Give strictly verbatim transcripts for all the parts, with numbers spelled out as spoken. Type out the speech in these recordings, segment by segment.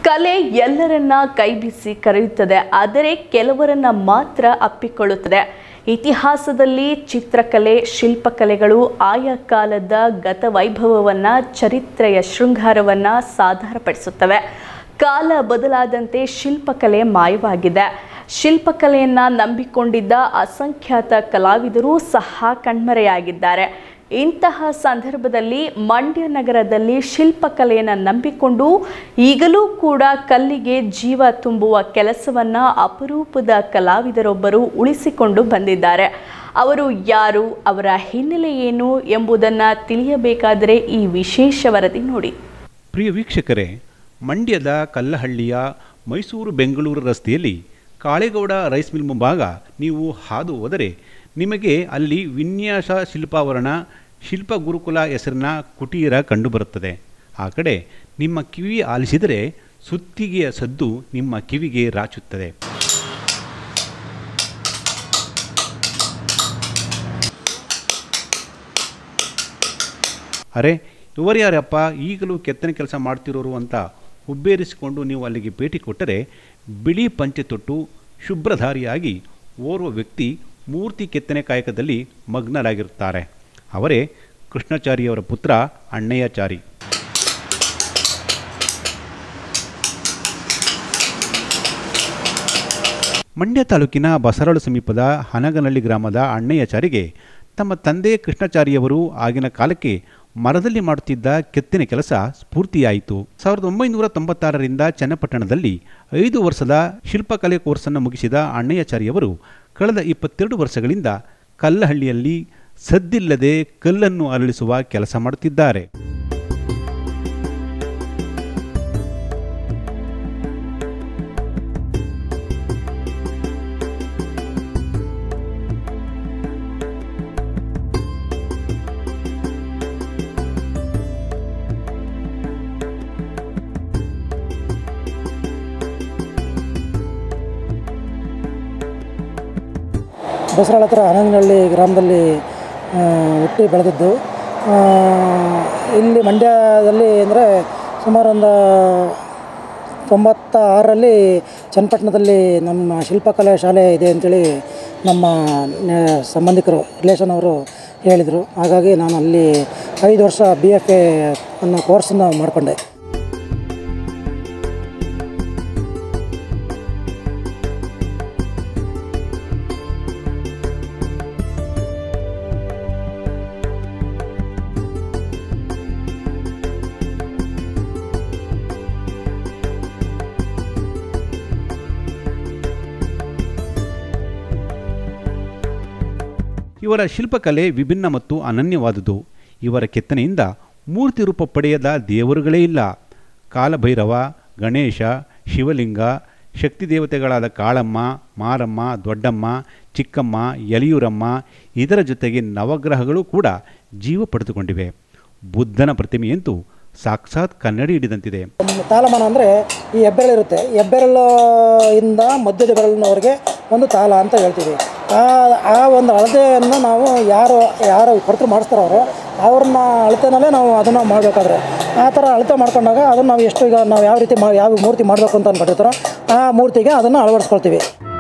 ಕಲೆ ಎಲ್ಲರನ್ನ ಕೈಬೀಸಿ ಕರೆಯುತ್ತದೆ, ಆದರೆ ಕೆಲವರನ್ನ ಮಾತ್ರ ಅಪ್ಪಿಕೊಳ್ಳುತ್ತದೆ. ಇತಿಹಾಸದಲ್ಲಿ ಚಿತ್ರಕಲೆ, ಶಿಲ್ಪಕಲೆಗಳು ಆಯಾ ಕಾಲದ ಗತವೈಭವವನ್ನು, ಚರಿತ್ರೆಯ ಶೃಂಗಾರವನ್ನು ಸಾದರಪಡಿಸುತ್ತವೆ. ಕಾಲ ಬದಲಾದಂತೆ ಶಿಲ್ಪಕಲೆ ಮಾಯವಾಗಿದೆ. ಶಿಲ್ಪಕಲೆಯನ್ನು ನಂಬಿಕೊಂಡಿದ್ದ ಅಸಂಖ್ಯಾತ ಕಲಾವಿದರು ಸಹ ಕಣ್ಮರೆಯಾಗಿದ್ದಾರೆ. ಇಂತಹ ಸಂದರ್ಭದಲ್ಲಿ ಮಂಡ್ಯ ನಗರದಲ್ಲಿ ಶಿಲ್ಪಕಲೆಯನ್ನು ನಂಬಿಕೊಂಡು ಈಗಲೂ ಕೂಡ ಕಲ್ಲಿಗೆ ಜೀವ ತುಂಬುವ ಕೆಲಸವನ್ನು ಅಪರೂಪದ ಕಲಾವಿದರೊಬ್ಬರು ಉಳಿಸಿಕೊಂಡು ಬಂದಿದ್ದಾರೆ. ಅವರು ಯಾರು, ಅವರ ಹಿನ್ನೆಲೆ ಏನು ಎಂಬುದನ್ನು ತಿಳಿಯಬೇಕಾದರೆ ಈ ವಿಶೇಷ ವರದಿ ನೋಡಿ. ಪ್ರಿಯ ವೀಕ್ಷಕರೇ, ಮಂಡ್ಯದ ಕಲ್ಲಹಳ್ಳಿಯ ಮೈಸೂರು ಬೆಂಗಳೂರು ರಸ್ತೆಯಲ್ಲಿ ಕಾಳೇಗೌಡ ರೈಸ್ ಮಿಲ್ ಮುಂಭಾಗ ನೀವು ಹಾದು ಹೋದರೆ ನಿಮಗೆ ಅಲ್ಲಿ ವಿನ್ಯಾಸ ಶಿಲ್ಪಾವರಣ ಶಿಲ್ಪ ಗುರುಕುಲ ಹೆಸರಿನ ಕುಟೀರ ಕಂಡುಬರುತ್ತದೆ. ಆ ಕಡೆ ನಿಮ್ಮ ಕಿವಿ ಆಲಿಸಿದರೆ ಸುತ್ತಿಗೆಯ ಸದ್ದು ನಿಮ್ಮ ಕಿವಿಗೆ ರಾಚುತ್ತದೆ. ಅರೆ, ಇವರು ಯಾರಪ್ಪ, ಈಗಲೂ ಕೆತ್ತನೆ ಕೆಲಸ ಮಾಡ್ತಿರೋರು ಅಂತ ಹುಬ್ಬೇರಿಸಿಕೊಂಡು ನೀವು ಅಲ್ಲಿಗೆ ಭೇಟಿ ಕೊಟ್ಟರೆ ಬಿಳಿ ಪಂಚೆ ತೊಟ್ಟು ಶುಭ್ರಧಾರಿಯಾಗಿ ಓರ್ವ ವ್ಯಕ್ತಿ ಮೂರ್ತಿ ಕೆತ್ತನೆ ಕಾಯಕದಲ್ಲಿ ಮಗ್ನರಾಗಿರುತ್ತಾರೆ. ಅವರೇ ಕೃಷ್ಣಾಚಾರಿಯವರ ಪುತ್ರ ಅಣ್ಣಯ್ಯಚಾರಿ. ಮಂಡ್ಯ ತಾಲೂಕಿನ ಬಸರಳು ಸಮೀಪದ ಹನಗನಹಳ್ಳಿ ಗ್ರಾಮದ ಅಣ್ಣಯ್ಯಚಾರಿಗೆ ತಮ್ಮ ತಂದೆ ಕೃಷ್ಣಾಚಾರಿಯವರು ಆಗಿನ ಕಾಲಕ್ಕೆ ಮರದಲ್ಲಿ ಮಾಡುತ್ತಿದ್ದ ಕೆತ್ತನೆ ಕೆಲಸ ಸ್ಫೂರ್ತಿಯಾಯಿತು. ಸಾವಿರದ ಒಂಬೈನೂರ ತೊಂಬತ್ತಾರರಿಂದ ಚನ್ನಪಟ್ಟಣದಲ್ಲಿ ಐದು ವರ್ಷದ ಶಿಲ್ಪಕಲೆ ಕೋರ್ಸನ್ನು ಮುಗಿಸಿದ ಅಣ್ಣಯ್ಯಚಾರಿಯವರು ಕಳೆದ ಇಪ್ಪತ್ತೆರಡು ವರ್ಷಗಳಿಂದ ಕಲ್ಲಹಳ್ಳಿಯಲ್ಲಿ ಸದ್ದಿಲ್ಲದೆ ಕಲ್ಲನ್ನು ಅರಳಿಸುವ ಕೆಲಸ ಮಾಡುತ್ತಿದ್ದಾರೆ. ಬಸರಳ ಹತ್ರ ಹನಗನಹಳ್ಳಿ ಗ್ರಾಮದಲ್ಲಿ ಹುಟ್ಟಿ ಬೆಳೆದದ್ದು. ಇಲ್ಲಿ ಮಂಡ್ಯದಲ್ಲಿ ಅಂದರೆ ಸುಮಾರು ಒಂದು ತೊಂಬತ್ತ ಆರರಲ್ಲಿ ಚನ್ನಪಟ್ಟಣದಲ್ಲಿ ನಮ್ಮ ಶಿಲ್ಪಕಲೆ ಶಾಲೆ ಇದೆ ಅಂಥೇಳಿ ನಮ್ಮ ಸಂಬಂಧಿಕರು ರಿಲೇಷನ್ ಅವರು ಹೇಳಿದರು. ಹಾಗಾಗಿ ನಾನು ಅಲ್ಲಿ ಐದು ವರ್ಷ ಬಿ ಎಫ್ ಎ ಅನ್ನೋ ಕೋರ್ಸನ್ನು ಮಾಡಿಕೊಂಡೆ. ಇವರ ಶಿಲ್ಪಕಲೆ ವಿಭಿನ್ನ ಮತ್ತು ಅನನ್ಯವಾದುದು. ಇವರ ಕೆತ್ತನೆಯಿಂದ ಮೂರ್ತಿ ರೂಪ ಪಡೆಯದ ದೇವರುಗಳೇ ಇಲ್ಲ. ಕಾಲಭೈರವ, ಗಣೇಶ, ಶಿವಲಿಂಗ, ಶಕ್ತಿ ದೇವತೆಗಳಾದ ಕಾಳಮ್ಮ, ಮಾರಮ್ಮ, ದೊಡ್ಡಮ್ಮ, ಚಿಕ್ಕಮ್ಮ, ಯಲಿಯೂರಮ್ಮ, ಇದರ ಜೊತೆಗೆ ನವಗ್ರಹಗಳು ಕೂಡ ಜೀವ ಪಡೆದುಕೊಂಡಿವೆ. ಬುದ್ಧನ ಪ್ರತಿಮೆಯಂತೂ ಸಾಕ್ಷಾತ್ ಕನ್ನಡಿ ಹಿಡಿದಂತಿದೆ. ತಾಲಮಾನ ಅಂದರೆ ಈ ಹೆಬ್ಬೆರಳಿರುತ್ತೆ, ಹೆಬ್ಬೆರಳು ಇಂದ ಮಧ್ಯದ ಬೆರಳಿನವರೆಗೆ ಒಂದು ತಾಲ ಅಂತ ಹೇಳ್ತೀವಿ. ಆ ಆ ಒಂದು ಅಳತೆಯನ್ನು ನಾವು ಯಾರು ಯಾರು ಕರ್ತೃ ಮಾಡಿಸ್ತಾರೋ ಅವರು ಅವ್ರನ್ನ ಅಳತೆನಲ್ಲೇ ನಾವು ಅದನ್ನು ಮಾಡಬೇಕಾದ್ರೆ ಆ ಥರ ಅಳತೆ ಮಾಡ್ಕೊಂಡಾಗ ಅದನ್ನು ನಾವು ಎಷ್ಟು ಈಗ ನಾವು ಯಾವ ರೀತಿ ಮಾ ಯಾವ ಮೂರ್ತಿ ಮಾಡಬೇಕು ಅಂತ ಅಂದ್ಕೊಂಡಿರ್ತಾರೋ ಆ ಮೂರ್ತಿಗೆ ಅದನ್ನು ಅಳವಡಿಸ್ಕೊಳ್ತೀವಿ.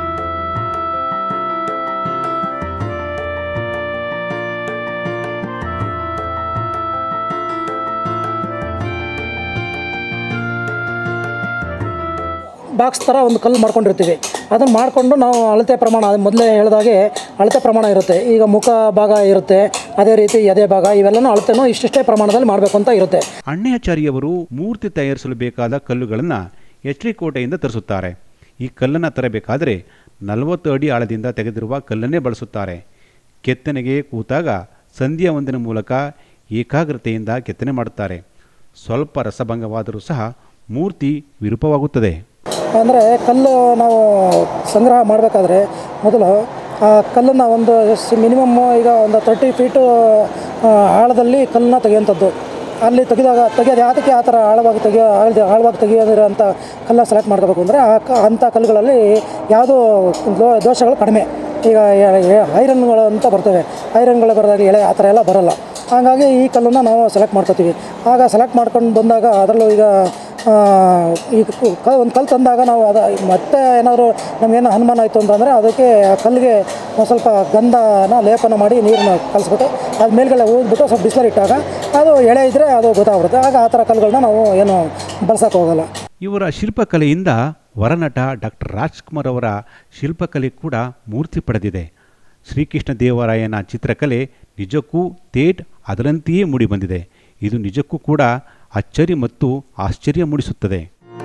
ಬಾಕ್ಸ್ ಥರ ಒಂದು ಕಲ್ಲು ಮಾಡ್ಕೊಂಡಿರ್ತೀವಿ. ಅದನ್ನು ಮಾಡಿಕೊಂಡು ನಾವು ಅಳತೆ ಪ್ರಮಾಣ, ಅದು ಮೊದಲೇ ಹೇಳಿದಾಗೆ ಅಳತೆ ಪ್ರಮಾಣ ಇರುತ್ತೆ. ಈಗ ಮುಖ ಭಾಗ ಇರುತ್ತೆ, ಅದೇ ರೀತಿ ಎದೆ ಭಾಗ, ಇವೆಲ್ಲನೂ ಅಳತೆನೂ ಇಷ್ಟಿಷ್ಟೇ ಪ್ರಮಾಣದಲ್ಲಿ ಮಾಡಬೇಕು ಅಂತ ಇರುತ್ತೆ. ಅಣ್ಣಯ್ಯಚಾರಿಯವರು ಮೂರ್ತಿ ತಯಾರಿಸಲು ಬೇಕಾದ ಕಲ್ಲುಗಳನ್ನು ಎಚ್ ಡಿ ಕೋಟೆಯಿಂದ ತರಿಸುತ್ತಾರೆ. ಈ ಕಲ್ಲನ್ನು ತರಬೇಕಾದರೆ ನಲವತ್ತು ಅಡಿ ಆಳದಿಂದ ತೆಗೆದಿರುವ ಕಲ್ಲನ್ನೇ ಬಳಸುತ್ತಾರೆ. ಕೆತ್ತನೆಗೆ ಕೂತಾಗ ಸಂಧ್ಯಾ ವಂದನೆ ಮೂಲಕ ಏಕಾಗ್ರತೆಯಿಂದ ಕೆತ್ತನೆ ಮಾಡುತ್ತಾರೆ. ಸ್ವಲ್ಪ ರಸಭಂಗವಾದರೂ ಸಹ ಮೂರ್ತಿ ವಿರೂಪವಾಗುತ್ತದೆ. ಅಂದರೆ ಕಲ್ಲು ನಾವು ಸಂಗ್ರಹ ಮಾಡಬೇಕಾದ್ರೆ ಮೊದಲು ಆ ಕಲ್ಲನ್ನು ಒಂದು ಮಿನಿಮಮ್ ಈಗ ಒಂದು ತರ್ಟಿ ಫೀಟು ಆಳದಲ್ಲಿ ಕಲ್ಲನ್ನ ತೆಗೆಯುವಂಥದ್ದು. ಅಲ್ಲಿ ತೆಗೆದಾಗ ತೆಗೆಯೋದು ಯಾವುದಕ್ಕೆ ಆ ಥರ ಆಳವಾಗಿ ತೆಗಿಯೋ ಆಳದ ಆಳವಾಗಿ ತೆಗೆಯೋದಿರೋಂಥ ಕಲ್ಲ ಸೆಲೆಕ್ಟ್ ಮಾಡ್ಕೋಬೇಕು ಅಂದರೆ ಆ ಕ ಅಂಥ ಕಲ್ಲುಗಳಲ್ಲಿ ಯಾವುದೋ ದೋಷಗಳು ಕಡಿಮೆ. ಈಗ ಐರನ್ಗಳು ಅಂತ ಬರ್ತವೆ, ಐರನ್ಗಳು ಬರೆದಾಗ ಎಳೆ ಆ ಥರ ಎಲ್ಲ ಬರೋಲ್ಲ. ಹಾಗಾಗಿ ಈ ಕಲ್ಲನ್ನು ನಾವು ಸೆಲೆಕ್ಟ್ ಮಾಡ್ಕೋತೀವಿ. ಆಗ ಸೆಲೆಕ್ಟ್ ಮಾಡ್ಕೊಂಡು ಬಂದಾಗ ಅದರಲ್ಲೂ ಈಗ ಈಗ ಕ ಒಂದು ಕಲ್ಲು ತಂದಾಗ ನಾವು ಅದು ಮತ್ತೆ ಏನಾದರೂ ನಮಗೇನು ಅನುಮಾನ ಆಯಿತು ಅಂತಂದರೆ ಅದಕ್ಕೆ ಕಲ್ಲಿಗೆ ಒಂದು ಸ್ವಲ್ಪ ಗಂಧನ ಲೇಪನ ಮಾಡಿ ನೀರನ್ನ ಕಲಿಸ್ಬಿಟ್ಟು ಅದು ಮೇಲ್ಗಡೆ ಊದ್ಬಿಟ್ಟು ಸ್ವಲ್ಪ ಬಿಸಿಲಲ್ಲಿ ಇಟ್ಟಾಗ ಅದು ಎಳೆ ಇದ್ದರೆ ಅದು ಗೊತ್ತಾಗ್ಬಿಡುತ್ತೆ. ಆಗ ಆ ಥರ ಕಲ್ಲುಗಳನ್ನ ನಾವು ಏನು ಬಳಸೋಕೆ ಹೋಗಲ್ಲ. ಇವರ ಶಿಲ್ಪಕಲೆಯಿಂದ ವರನಟ ಡಾಕ್ಟರ್ ರಾಜ್ಕುಮಾರ್ ಅವರ ಶಿಲ್ಪಕಲೆ ಕೂಡ ಮೂರ್ತಿ ಪಡೆದಿದೆ. ಶ್ರೀಕೃಷ್ಣ ದೇವರಾಯನ ಚಿತ್ರಕಲೆ ನಿಜಕ್ಕೂ ಥೇಟ್ ಅದರಂತೆಯೇ ಮೂಡಿಬಂದಿದೆ. ಇದು ನಿಜಕ್ಕೂ ಕೂಡ ಅಚ್ಚರಿ ಮತ್ತು ಆಶ್ಚರ್ಯ ಮೂಡಿಸುತ್ತದೆ.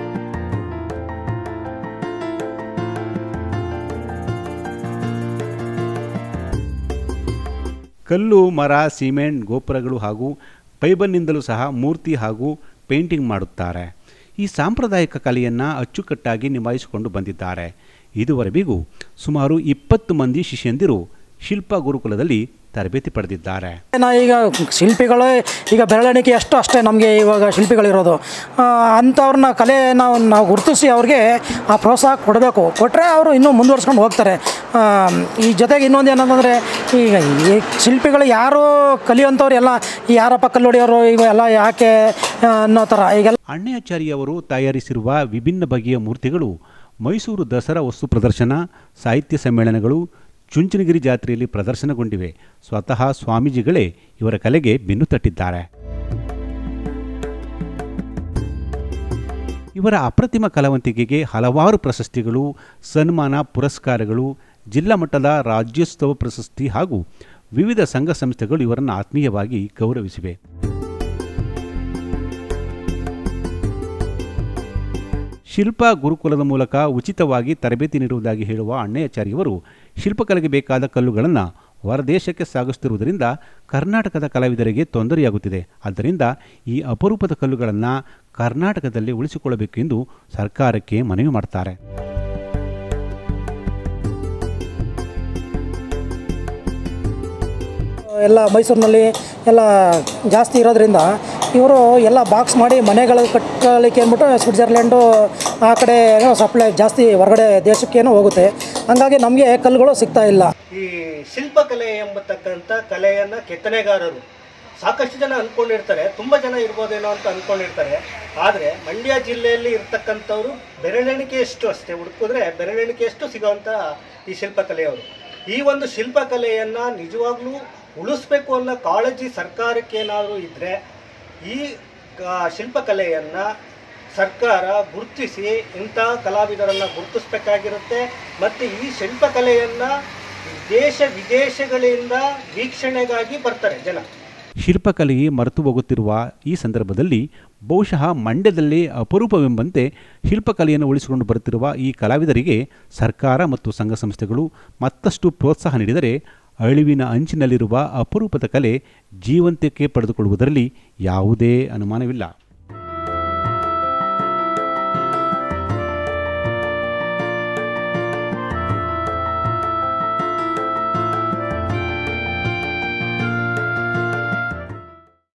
ಕಲ್ಲು, ಮರ, ಸಿಮೆಂಟ್, ಗೋಪುರಗಳು ಹಾಗೂ ಫೈಬರ್ನಿಂದಲೂ ಸಹ ಮೂರ್ತಿ ಹಾಗೂ ಪೇಂಟಿಂಗ್ ಮಾಡುತ್ತಾರೆ. ಈ ಸಾಂಪ್ರದಾಯಿಕ ಕಲೆಯನ್ನು ಅಚ್ಚುಕಟ್ಟಾಗಿ ನಿಭಾಯಿಸಿಕೊಂಡು ಬಂದಿದ್ದಾರೆ. ಇದುವರೆಗೂ ಸುಮಾರು ಇಪ್ಪತ್ತು ಮಂದಿ ಶಿಷ್ಯಂದಿರು ಶಿಲ್ಪ ಗುರುಕುಲದಲ್ಲಿ ತರಬೇತಿ ಪಡೆದಿದ್ದಾರೆ. ನಾ ಈಗ ಶಿಲ್ಪಿಗಳು ಈಗ ಬೆರಳೆಣಿಕೆ ಅಷ್ಟು ಅಷ್ಟೇ ನಮಗೆ ಇವಾಗ ಶಿಲ್ಪಿಗಳಿರೋದು. ಅಂಥವ್ರನ್ನ ಕಲೆ ನಾವು ನಾವು ಗುರುತಿಸಿ ಅವ್ರಿಗೆ ಆ ಪ್ರೋತ್ಸಾಹ ಕೊಡಬೇಕು. ಕೊಟ್ಟರೆ ಅವರು ಇನ್ನೂ ಮುಂದುವರ್ಸ್ಕೊಂಡು ಹೋಗ್ತಾರೆ. ಈ ಜೊತೆಗೆ ಇನ್ನೊಂದು ಏನಂತಂದರೆ ಈಗ ಈ ಶಿಲ್ಪಿಗಳು ಯಾರು ಕಲಿಯುವಂಥವ್ರು ಎಲ್ಲ ಯಾರಪ್ಪ ಕಲ್ಲೊಡೆಯೋರು ಇವೆಲ್ಲ ಯಾಕೆ ಅನ್ನೋ ಥರ ಈಗೆಲ್ಲ. ಅಣ್ಣಯ್ಯಾಚಾರ್ಯವರು ತಯಾರಿಸಿರುವ ವಿಭಿನ್ನ ಬಗೆಯ ಮೂರ್ತಿಗಳು ಮೈಸೂರು ದಸರಾ ವಸ್ತು ಪ್ರದರ್ಶನ, ಸಾಹಿತ್ಯ ಸಮ್ಮೇಳನಗಳು, ಚುಂಚನಗಿರಿ ಜಾತ್ರೆಯಲ್ಲಿ ಪ್ರದರ್ಶನಗೊಂಡಿವೆ. ಸ್ವತಃ ಸ್ವಾಮೀಜಿಗಳೇ ಇವರ ಕಲೆಗೆ ಬೆನ್ನು ತಟ್ಟಿದ್ದಾರೆ. ಇವರ ಅಪ್ರತಿಮ ಕಲಾವಂತಿಕೆಗೆ ಹಲವಾರು ಪ್ರಶಸ್ತಿಗಳು, ಸನ್ಮಾನ, ಪುರಸ್ಕಾರಗಳು, ಜಿಲ್ಲಾ ಮಟ್ಟದ ರಾಜ್ಯೋತ್ಸವ ಪ್ರಶಸ್ತಿ ಹಾಗೂ ವಿವಿಧ ಸಂಘ ಸಂಸ್ಥೆಗಳು ಇವರನ್ನು ಆತ್ಮೀಯವಾಗಿ ಗೌರವಿಸಿವೆ. ಶಿಲ್ಪ ಗುರುಕುಲದ ಮೂಲಕ ಉಚಿತವಾಗಿ ತರಬೇತಿ ನೀಡುವುದಾಗಿ ಹೇಳುವ ಅಣ್ಣಯ್ಯಾಚಾರ್ಯವರು ಶಿಲ್ಪಕಲೆಗೆ ಬೇಕಾದ ಕಲ್ಲುಗಳನ್ನು ಹೊರದೇಶಕ್ಕೆ ಸಾಗಿಸುತ್ತಿರುವುದರಿಂದ ಕರ್ನಾಟಕದ ಕಲಾವಿದರಿಗೆ ತೊಂದರೆಯಾಗುತ್ತಿದೆ. ಆದ್ದರಿಂದ ಈ ಅಪರೂಪದ ಕಲ್ಲುಗಳನ್ನು ಕರ್ನಾಟಕದಲ್ಲಿ ಉಳಿಸಿಕೊಳ್ಳಬೇಕೆಂದು ಸರ್ಕಾರಕ್ಕೆ ಮನವಿ ಮಾಡ್ತಾರೆ. ಎಲ್ಲ ಮೈಸೂರಿನಲ್ಲಿ ಎಲ್ಲ ಜಾಸ್ತಿ ಇರೋದ್ರಿಂದ ಇವರು ಎಲ್ಲ ಬಾಕ್ಸ್ ಮಾಡಿ ಮನೆಗಳು ಕಟ್ಟಲಿಕ್ಕೆ ಅಂದ್ಬಿಟ್ಟು ಸ್ವಿಟ್ಜರ್ಲ್ಯಾಂಡು ಆ ಕಡೆ ಏನೋ ಸಪ್ಲೈ ಜಾಸ್ತಿ ಹೊರಗಡೆ ದೇಶಕ್ಕೇನೋ ಹೋಗುತ್ತೆ. ಹಂಗಾಗಿ ನಮಗೆ ಕಲ್ಲುಗಳು ಸಿಗ್ತಾ ಇಲ್ಲ. ಈ ಶಿಲ್ಪಕಲೆ ಎಂಬತಕ್ಕಂಥ ಕಲೆಯನ್ನು ಕೆತ್ತನೆಗಾರರು ಸಾಕಷ್ಟು ಜನ ಅಂದ್ಕೊಂಡಿರ್ತಾರೆ, ತುಂಬ ಜನ ಇರ್ಬೋದೇನೋ ಅಂತ ಅಂದ್ಕೊಂಡಿರ್ತಾರೆ. ಆದರೆ ಮಂಡ್ಯ ಜಿಲ್ಲೆಯಲ್ಲಿ ಇರ್ತಕ್ಕಂಥವ್ರು ಬೆರಳೆಣಿಕೆಯಷ್ಟು ಅಷ್ಟೇ ಹುಡುಕಿದ್ರೆ ಬೆರಳೆಣಿಕೆಯಷ್ಟು ಸಿಗೋವಂಥ ಈ ಶಿಲ್ಪಕಲೆಯವರು. ಈ ಒಂದು ಶಿಲ್ಪಕಲೆಯನ್ನು ನಿಜವಾಗ್ಲೂ ಉಳಿಸ್ಬೇಕು ಅನ್ನೋ ಕಾಳಜಿ ಸರ್ಕಾರಕ್ಕೆ ಏನಾದರೂ ಇದ್ದರೆ ಈ ಶಿಲ್ಪಕಲೆಯನ್ನು ಸರ್ಕಾರ ಗುರುತಿಸಿ ಇಂಥ ಕಲಾವಿದರನ್ನು ಗುರುತಿಸಬೇಕಾಗಿರುತ್ತೆ. ಮತ್ತು ಈ ಶಿಲ್ಪಕಲೆಯನ್ನು ದೇಶ ವಿದೇಶಗಳಿಂದ ವೀಕ್ಷಣೆಗಾಗಿ ಬರ್ತಾರೆ ಜನ. ಶಿಲ್ಪಕಲೆಗೆ ಮರೆತು ಹೋಗುತ್ತಿರುವ ಈ ಸಂದರ್ಭದಲ್ಲಿ ಬಹುಶಃ ಮಂಡ್ಯದಲ್ಲೇ ಅಪರೂಪವೆಂಬಂತೆ ಶಿಲ್ಪಕಲೆಯನ್ನು ಉಳಿಸಿಕೊಂಡು ಬರುತ್ತಿರುವ ಈ ಕಲಾವಿದರಿಗೆ ಸರ್ಕಾರ ಮತ್ತು ಸಂಘ ಸಂಸ್ಥೆಗಳು ಮತ್ತಷ್ಟು ಪ್ರೋತ್ಸಾಹ ನೀಡಿದರೆ ಅಳಿವಿನ ಅಂಚಿನಲ್ಲಿರುವ ಅಪರೂಪದ ಕಲೆ ಜೀವಂತಿಕೆ ಪಡೆದುಕೊಳ್ಳುವುದರಲ್ಲಿ ಯಾವುದೇ ಅನುಮಾನವಿಲ್ಲ.